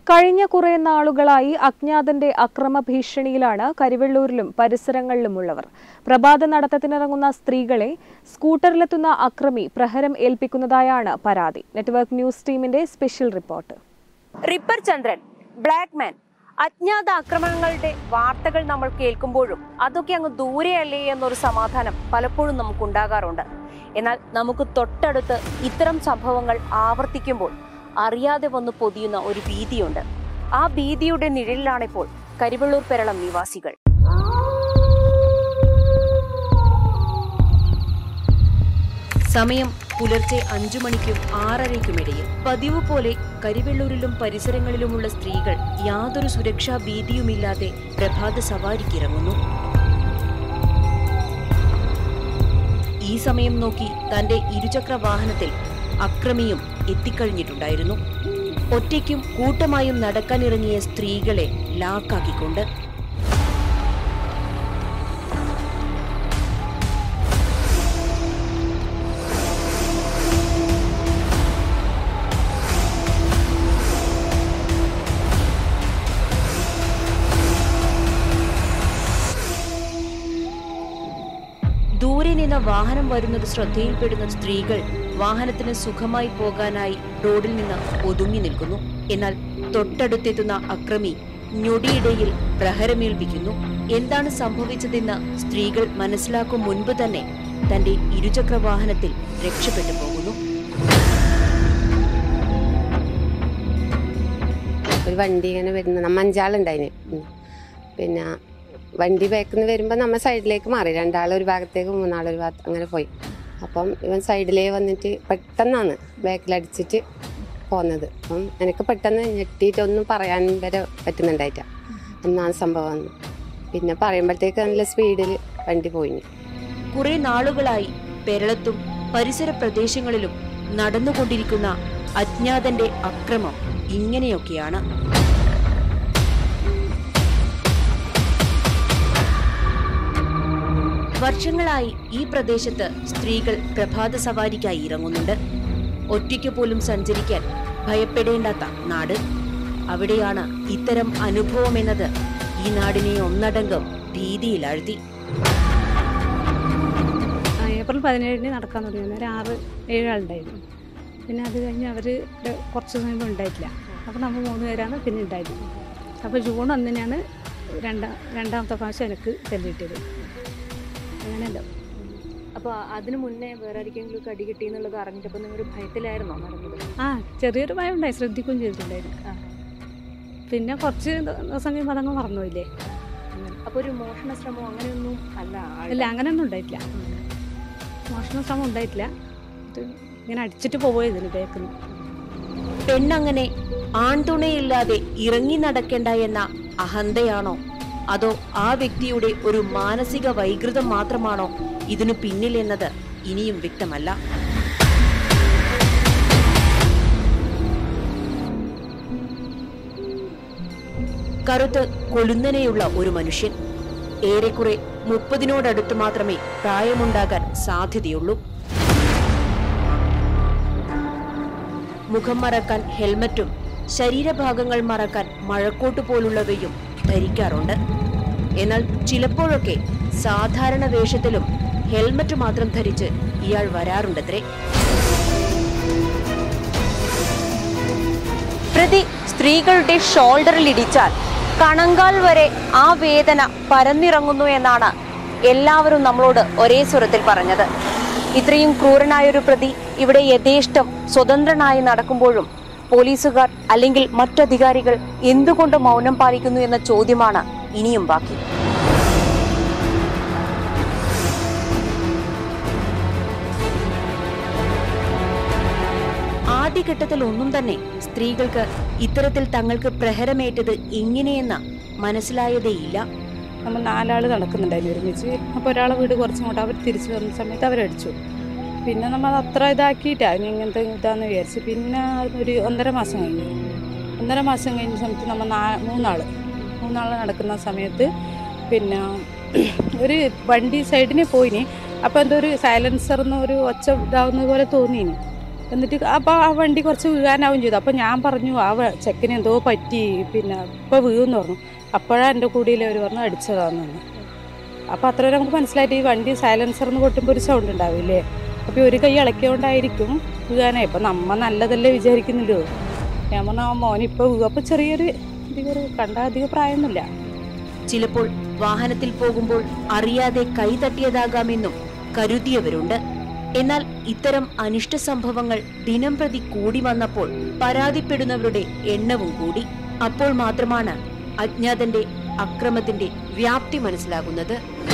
കഴിഞ്ഞ കുറേ നാളുകളായി അജ്ഞാതന്റെ അക്രമ ഭീഷണിയിലാണ് കരിവെള്ളൂരിലും പരിസരങ്ങളിലുമുള്ളവർ. പ്രഭാത നടത്തത്തിനിറങ്ങുന്ന സ്ത്രീകളെ സ്കൂട്ടറിലെത്തുന്ന അക്രമി പ്രഹരം ഏൽപ്പിക്കുന്നതായാണ് പരാതി. നെറ്റ്വർക്ക് ന്യൂസ് ടീമിന്റെ special report. Ripper Chandran, blackman, അജ്ഞാത ആക്രമണങ്ങളുടെ വാർത്തകൾ നമ്മൾ കേൾക്കുമ്പോഴും അതൊക്കെ അങ്ങ് ദൂരെയല്ലേ എന്നൊരു സമാധാനം പലപ്പോഴും നമുക്കുണ്ടാകാറുണ്ട്. എന്നാൽ നമുക്ക് തൊട്ടടുത്ത് ഇത്തരം സംഭവങ്ങൾ ആവർത്തിക്കുമ്പോൾ അറിയാതെ വന്ന് പൊതിയുന്ന ഒരു ഭീതിയുണ്ട്. ആ ഭീതിയുടെ നിഴലിലാണിപ്പോൾ കരിവെള്ളൂർ പെരളം നിവാസികൾ. സമയം പുലർച്ചെ 5 മണിക്കും 6:30-ക്കുമിടയിൽ പതിവ് പോലെ കരിവെള്ളൂരിലും പരിസരങ്ങളിലുമുള്ള സ്ത്രീകൾ യാതൊരു സുരക്ഷാ ഭീതിയുമില്ലാതെ പ്രഭാത സവാരിക്കിറങ്ങുന്നു. ഈ സമയം നോക്കി തന്റെ ഇരുചക്ര വാഹനത്തിൽ അക്രമിയും എത്തിക്കഴിഞ്ഞിട്ടുണ്ടായിരുന്നു. ഒറ്റയ്ക്കും കൂട്ടമായും നടക്കാനിറങ്ങിയ സ്ത്രീകളെ ലാക്കാക്കിക്കൊണ്ട്. ദൂരെ നിന്ന് വാഹനം വരുന്നത് ശ്രദ്ധയിൽപ്പെടുന്ന സ്ത്രീകൾ വാഹനത്തിന് സുഖമായി പോകാനായി റോഡിൽ നിന്ന് ഒതുങ്ങി നിൽക്കുന്നു. എന്നാൽ തൊട്ടടുത്തെത്തുന്ന അക്രമി ഞൊടിയിടയിൽ പ്രഹരമേൽപ്പിക്കുന്നു. എന്താണ് സംഭവിച്ചതെന്ന് സ്ത്രീകൾ മനസ്സിലാക്കും മുൻപ് തന്നെ തന്റെ ഇരുചക്ര വാഹനത്തിൽ രക്ഷപ്പെട്ടു പോകുന്നു. ഒരു വണ്ടി ഇങ്ങനെ വരുന്ന നമ്മ 5 ആളുണ്ടായിന്. പിന്നെ വണ്ടി ബാക്കിൽ നിന്ന് വരുമ്പോൾ നമ്മൾ സൈഡിലേക്ക് മാറി, 2 ആൾ ഒരു ഭാഗത്തേക്ക് 3 ആൾ ഒരു ഭാഗത്ത് അങ്ങനെ പോയി. അപ്പം ഇവൻ സൈഡിലേ വന്നിട്ട് പെട്ടെന്നാണ് ബാക്കിലടിച്ചിട്ട് പോകുന്നത്. അപ്പം എനിക്ക് പെട്ടെന്ന് ഞെട്ടിയിട്ടൊന്നും പറയാൻ വരെ പറ്റുന്നുണ്ടായിട്ട എന്നാണ് സംഭവം. പിന്നെ പറയുമ്പോഴത്തേക്ക് നല്ല സ്പീഡിൽ വണ്ടി പോയി. കുറെ നാളുകളായി പെരളത്തും പരിസര പ്രദേശങ്ങളിലും നടന്നുകൊണ്ടിരിക്കുന്ന അജ്ഞാതന്റെ അക്രമം ഇങ്ങനെയൊക്കെയാണ്. വർഷങ്ങളായി ഈ പ്രദേശത്ത് സ്ത്രീകൾ പ്രഭാത സവാരിക്കായി ഇറങ്ങുന്നുണ്ട്. ഒറ്റയ്ക്ക് പോലും സഞ്ചരിക്കാൻ ഭയപ്പെടേണ്ടാത്ത നാട്. അവിടെയാണ് ഇത്തരം അനുഭവം എന്നത് ഈ നാടിനെ ഒന്നടങ്കം ഭീതിയിലാഴ്ത്തി. ഏപ്രിൽ 17-ന് നടക്കാൻ തുടങ്ങി. ഒരു 6-7 ആളുണ്ടായിരുന്നു. പിന്നെ അത് കഴിഞ്ഞ് അവർ കുറച്ച് സമയം ഉണ്ടായിട്ടില്ല. അപ്പോൾ നമ്മൾ 3 പേരാണ് പിന്നെ ഉണ്ടായിരുന്നത്. അപ്പോൾ ജൂൺ 1-നാണ് രണ്ടാമത്തെ പ്രാവശ്യം എനിക്ക് തെല്ലിട്ടത്. അങ്ങനെയല്ലോ. അപ്പോൾ അതിനു മുന്നേ വേറെ ആർക്കെങ്കിലും അടി കിട്ടി എന്നുള്ളത് അറിഞ്ഞിട്ടപ്പോൾ നിങ്ങൾ ഭയത്തിലായിരുന്നോ നടന്നത്? ചെറിയൊരു ഭയം ഉണ്ടായി, ശ്രദ്ധിക്കുകയും ചെയ്തിട്ടുണ്ടായിരുന്നു. പിന്നെ കുറച്ച് ദിവസം കഴിയുമ്പോൾ അതങ്ങ് മറന്നുപോയില്ലേ. അപ്പോൾ ഒരു മോഷണ ശ്രമം അങ്ങനെയൊന്നും അല്ല, അങ്ങനെയൊന്നും ഉണ്ടായിട്ടില്ല. മോഷണ ശ്രമം ഉണ്ടായിട്ടില്ല. ഇങ്ങനെ അടിച്ചിട്ട് പോയതിന് ബാക്കിൽ. പെണ്ണങ്ങനെ ആൺതുണയില്ലാതെ ഇറങ്ങി നടക്കേണ്ട എന്ന അഹന്തയാണോ, അതോ ആ വ്യക്തിയുടെ ഒരു മാനസിക വൈകൃതം മാത്രമാണോ ഇതിനു പിന്നിൽ എന്നത് ഇനിയും വ്യക്തമല്ല. കറുത്ത് കൊളുന്നനെയുള്ള ഒരു മനുഷ്യൻ. ഏറെക്കുറെ 30-നോടടുത്ത് മാത്രമേ പ്രായമുണ്ടാകാൻ സാധ്യതയുള്ളൂ. മുഖം മറക്കാൻ ഹെൽമറ്റും ശരീരഭാഗങ്ങൾ മറക്കാൻ മഴക്കോട്ട് പോലുള്ളവയും ധരിക്കാറുണ്ട്. എന്നാൽ ചിലപ്പോഴൊക്കെ സാധാരണ വേഷത്തിലും ഹെൽമറ്റ് മാത്രം ധരിച്ച് ഇയാൾ വരാറുണ്ടത്രേ. പ്രതി സ്ത്രീകളുടെ ഷോൾഡറിൽ ഇടിച്ചാൽ കണങ്കാൽ വരെ ആ വേദന പരന്നിറങ്ങുന്നു എന്നാണ് എല്ലാവരും നമ്മളോട് ഒരേ സ്വരത്തിൽ പറഞ്ഞത്. ഇത്രയും ക്രൂരനായൊരു പ്രതി ഇവിടെ യഥേഷ്ടം സ്വതന്ത്രനായി നടക്കുമ്പോഴും പോലീസുകാർ അല്ലെങ്കിൽ മറ്റധികാരികൾ എന്തുകൊണ്ട് മൗനം പാലിക്കുന്നു എന്ന ചോദ്യമാണ് ഇനിയും ബാക്കി. ആദ്യഘട്ടത്തിൽ ഒന്നും തന്നെ സ്ത്രീകൾക്ക് ഇത്തരത്തിൽ തങ്ങൾക്ക് പ്രഹരമേറ്റത് എങ്ങനെയെന്ന് മനസ്സിലായതേയില്ല. നമ്മൾ 4 ആൾ നടക്കുന്നുണ്ടായിരുന്നു ഒരുമിച്ച്. അപ്പോൾ ഒരാളെ വീട് കുറച്ചുകൊണ്ട് അവർ തിരിച്ചു വന്ന സമയത്ത് അവരടിച്ചു. പിന്നെ നമ്മൾ അത്ര ഇതാക്കിയിട്ടാണ് ഇങ്ങനത്തെ ഇതാന്ന് വിചാരിച്ചു. പിന്നെ ഒരു 1.5 മാസം കഴിഞ്ഞു. 1.5 മാസം കഴിഞ്ഞ സമയത്ത് നമ്മൾ 3 ആൾ നടക്കുന്ന സമയത്ത് പിന്നെ ഒരു വണ്ടി സൈഡിന് പോയിന്. അപ്പോൾ എന്തോ ഒരു സൈലൻസറിന്ന് ഒരു ഒച്ച ഇതാവുന്നത് പോലെ തോന്നിയിന്. എന്നിട്ട് അപ്പോൾ ആ വണ്ടി കുറച്ച് വീഴാനാവും ചെയ്തു. അപ്പോൾ ഞാൻ പറഞ്ഞു ആ ചെക്കന് എന്തോ പറ്റി, പിന്നെ ഇപ്പോൾ വീഴുമെന്ന് പറഞ്ഞു. അപ്പോഴാണ് എൻ്റെ കൂടിയിൽ അവർ പറഞ്ഞു അടിച്ചതാന്ന് പറഞ്ഞു. അപ്പോൾ അത്ര നമുക്ക് മനസ്സിലായിട്ട് ഈ വണ്ടി സൈലൻസറിന് പൊട്ടുമ്പോൾ ഒരു സൗണ്ട് ഉണ്ടാവില്ലേ, അപ്പോൾ ഒരു കൈ ഇളക്കിയോണ്ടായിരിക്കും വീഴാനായി. ഇപ്പം നമ്മ നല്ലതല്ലേ വിചാരിക്കുന്നില്ലോ. ഞാൻ പറഞ്ഞു ആ മോനിപ്പോൾ വീഴും. അപ്പോൾ ചെറിയൊരു കണ്ടാൽ അധികം പ്രായമൊന്നുമില്ല. ചിലപ്പോൾ വാഹനത്തിൽ പോകുമ്പോൾ അറിയാതെ കൈ തട്ടിയതാകാമെന്നും കരുതിയവരുണ്ട്. എന്നാൽ ഇത്തരം അനിഷ്ട സംഭവങ്ങൾ ദിനംപ്രതി കൂടി വന്നപ്പോൾ പരാതിപ്പെടുന്നവരുടെ എണ്ണവും കൂടി. അപ്പോൾ മാത്രമാണ് അജ്ഞാതന്റെ അക്രമത്തിന്റെ വ്യാപ്തി മനസ്സിലാകുന്നത്.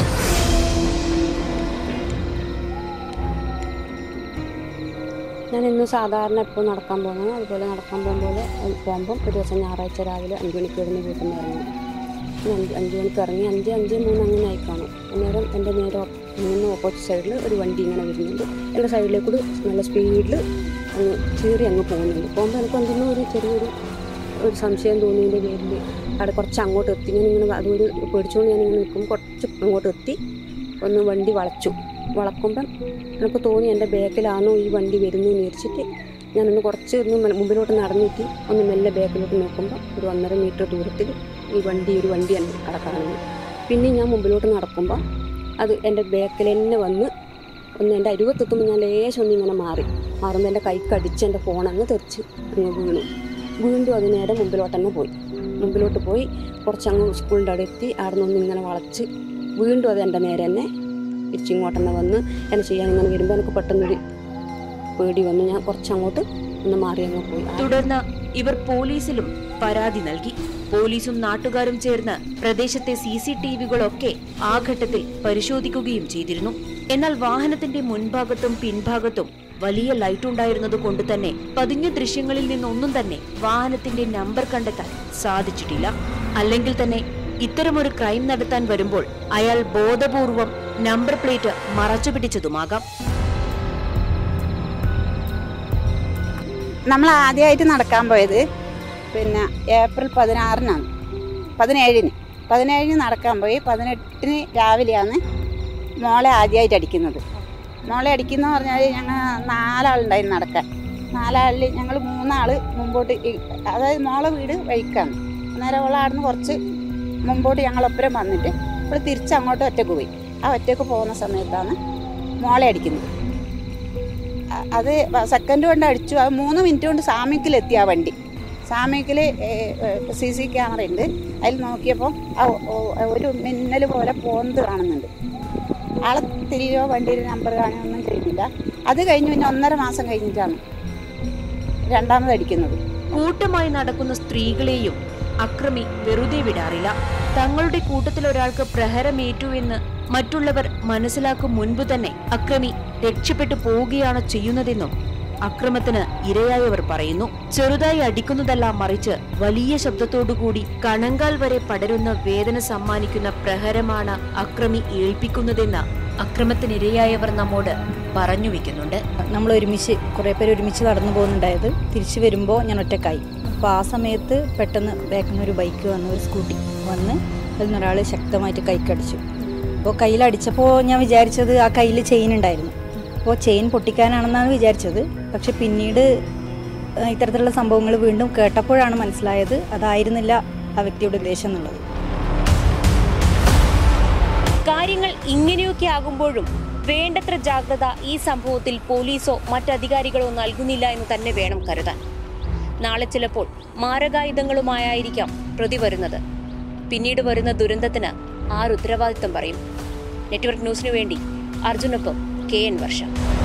ഞാൻ ഇന്ന് സാധാരണ എപ്പോൾ നടക്കാൻ പോകുന്നത് അതുപോലെ നടക്കാൻ പോകുമ്പം ഒരു ദിവസം ഞായറാഴ്ച രാവിലെ 5 മണിക്ക് ഇവിടുന്ന് വീട്ടിൽ നിന്ന് ഇറങ്ങി. 5 മണിക്ക് ഇറങ്ങി 5:03 അങ്ങനെ ആയിക്കാണും. അന്നേരം എൻ്റെ നേരെ ഓപ്പോസിറ്റ് സൈഡിൽ ഒരു വണ്ടി ഇങ്ങനെ വരുന്നുണ്ട്. എൻ്റെ സൈഡിലേക്ക് കൂടി നല്ല സ്പീഡിൽ അങ്ങ് ചീറി അങ്ങ് പോകുന്നുണ്ട്. പോകുമ്പോൾ എനിക്ക് എന്തെങ്കിലും ഒരു ചെറിയൊരു സംശയം തോന്നിയതിൻ്റെ പേരിൽ അവിടെ കുറച്ച് അങ്ങോട്ട് എത്തി. ഞാനിങ്ങനെ അതുകൊണ്ട് പേടിച്ചുകൊണ്ട് ഞാനിങ്ങനെ നിൽക്കുമ്പോൾ കുറച്ച് അങ്ങോട്ട് എത്തി ഒന്ന് വണ്ടി വളക്കുമ്പം എനിക്ക് തോന്നി എൻ്റെ ബാക്കിലാണോ ഈ വണ്ടി വരുന്നതെന്ന് വിചാരിച്ചിട്ട് ഞാനൊന്ന് കുറച്ച് മുമ്പിലോട്ട് നടന്നിട്ട് ഒന്ന് മെല്ലെ ബാക്കിലോട്ട് നോക്കുമ്പോൾ ഒരു 1.5 മീറ്റർ ദൂരത്തിൽ ഒരു വണ്ടിയാണ് അവിടെ കാണുന്നത്. പിന്നെ ഞാൻ മുമ്പിലോട്ട് നടക്കുമ്പോൾ അത് എൻ്റെ ബാക്കിൽ തന്നെ വന്ന് എൻ്റെ അരുവത്തെത്തുമ്പോൾ ഞാൻ ലേശം ഇങ്ങനെ മാറുമ്പോൾ എൻ്റെ കൈക്കടിച്ച് എൻ്റെ ഫോണങ്ങ് തെറിച്ച് അങ്ങ് വീണ്ടും അത് നേരെ മുമ്പിലോട്ട് പോയി കുറച്ചങ്ങ് സ്കൂളിൻ്റെ അവിടെ എത്തി. അവിടെ നിന്ന് ഇങ്ങനെ വളച്ച് വീണ്ടും അത് എൻ്റെ നേരെ തന്നെ തിരിച്ചിങ്ങോട്ടെന്നെ വന്ന് എന്നെ ചെയ്യാൻ ഇങ്ങനെ വരുമ്പോൾ എനിക്ക് പെട്ടെന്നൊരു പേടി വന്നു. ഞാൻ കുറച്ചങ്ങോട്ട് ഒന്ന് മാറി അങ്ങ് പോയി. തുടർന്ന് ഇവർ പോലീസിലും പരാതി നൽകി. പോലീസും നാട്ടുകാരും ചേർന്ന് പ്രദേശത്തെ CCTVകളൊക്കെ ആ ഘട്ടത്തിൽ പരിശോധിക്കുകയും ചെയ്തിരുന്നു. എന്നാൽ വാഹനത്തിന്റെ മുൻഭാഗത്തും പിൻഭാഗത്തും വലിയ ലൈറ്റ് ഉണ്ടായിരുന്നത് കൊണ്ട് തന്നെ പതിഞ്ഞ ദൃശ്യങ്ങളിൽ നിന്നൊന്നും തന്നെ വാഹനത്തിന്റെ നമ്പർ കണ്ടെത്താൻ സാധിച്ചിട്ടില്ല. അല്ലെങ്കിൽ തന്നെ ഇത്തരമൊരു ക്രൈം നടത്താൻ വരുമ്പോൾ അയാൾ ബോധപൂർവം നമ്പർ പ്ലേറ്റ് മറച്ചു പിടിച്ചതുമാകാം. നമ്മൾ ആദ്യമായിട്ട് നടക്കാൻ പോയത് പിന്നെ ഏപ്രിൽ 16-നാണ്. 17-ന് നടക്കാൻ പോയി. 18-ന് രാവിലെയാണ് മോളെ ആദ്യമായിട്ട് അടിക്കുന്നത്. മോളെ അടിക്കുന്ന പറഞ്ഞാൽ ഞങ്ങൾ 4 ആളുണ്ടായിരുന്നു നടക്കാൻ. 4 ആളിൽ ഞങ്ങൾ 3 ആൾ മുമ്പോട്ട്, അതായത് മോളെ വീട് വഴിക്കാണ്. അന്നേരം അവൾ അവിടെ നിന്ന് കുറച്ച് മുമ്പോട്ട് ഞങ്ങളൊപ്പരം വന്നിട്ട് അവൾ തിരിച്ചങ്ങോട്ട് ഒറ്റക്ക് പോയി. ആ ഒറ്റക്ക് പോകുന്ന സമയത്താണ് മോളെ അടിക്കുന്നത്. അത് സെക്കൻഡ് കൊണ്ട് അടിച്ചു. അത് 3 മിനിറ്റ് കൊണ്ട് സാമിക്കിലെത്തി. ആ വണ്ടി സാമിക്കിൽ CC ക്യാമറ ഉണ്ട്. അതിൽ നോക്കിയപ്പോൾ ഒരു മിന്നൽ പോലെ പോകുന്നത് കാണുന്നുണ്ട്. ആളെ തിരികോ വണ്ടിയിൽ നമ്പർ കാണുകയൊന്നും ചെയ്യുന്നില്ല. അത് കഴിഞ്ഞ് പിന്നെ 1.5 മാസം കഴിഞ്ഞിട്ടാണ് രണ്ടാമത് അടിക്കുന്നത്. കൂട്ടമായി നടക്കുന്ന സ്ത്രീകളെയും അക്രമി വെറുതെ വിടാറില്ല. തങ്ങളുടെ കൂട്ടത്തിൽ ഒരാൾക്ക് പ്രഹരമേറ്റു എന്ന് മറ്റുള്ളവർ മനസ്സിലാക്കും മുൻപ് തന്നെ അക്രമി രക്ഷപ്പെട്ടു പോവുകയാണ് ചെയ്യുന്നതെന്നും അക്രമത്തിന് ഇരയായവർ പറയുന്നു. ചെറുതായി അടിക്കുന്നതല്ല, മറിച്ച് വലിയ ശബ്ദത്തോടുകൂടി കണങ്കാൽ വരെ പടരുന്ന വേദന സമ്മാനിക്കുന്ന പ്രഹരമാണ് അക്രമി ഏൽപ്പിക്കുന്നതെന്ന് അക്രമത്തിനിരയായവർ നമ്മോട് പറഞ്ഞു വെക്കുന്നുണ്ട്. നമ്മൾ കുറേ പേര് ഒരുമിച്ച് നടന്നു പോകുന്നുണ്ടായത്. തിരിച്ചു വരുമ്പോൾ ഞാൻ ഒറ്റക്കായി. അപ്പോൾ ആ സമയത്ത് പെട്ടെന്ന് ബാക്കിൽ ഒരു ബൈക്ക് വന്ന്, ഒരു സ്കൂട്ടി വന്ന് അതിൽ നിന്നൊരാൾ ശക്തമായിട്ട് കൈക്കടിച്ചു. അപ്പോൾ കയ്യിലടിച്ചപ്പോൾ ഞാൻ വിചാരിച്ചത് ആ കയ്യിൽ ചെയിൻ ഉണ്ടായിരുന്നു. അപ്പോൾ ചെയിൻ പൊട്ടിക്കാനാണെന്നാണ് വിചാരിച്ചത്. പക്ഷെ പിന്നീട് ഇത്തരത്തിലുള്ള സംഭവങ്ങൾ വീണ്ടും കേട്ടപ്പോഴാണ് മനസ്സിലായത് അതായിരുന്നില്ല ആ വ്യക്തിയുടെ ഉദ്ദേശം എന്നുള്ളത്. കാര്യങ്ങൾ ഇങ്ങനെയൊക്കെ ആകുമ്പോഴും വേണ്ടത്ര ജാഗ്രത ഈ സംഭവത്തിൽ പോലീസോ മറ്റധികാരികളോ നൽകുന്നില്ല എന്ന് തന്നെ വേണം കരുതാൻ. നാളെ ചിലപ്പോൾ മാരകായുധങ്ങളുമായിരിക്കാം പ്രതി വരുന്നത്. പിന്നീട് വരുന്ന ദുരന്തത്തിന് ആരുത്തരവാദിത്വം പറയും? നെറ്റ്വർക്ക് ന്യൂസിനു വേണ്ടി അർജുനൊപ്പം KN വർഷ.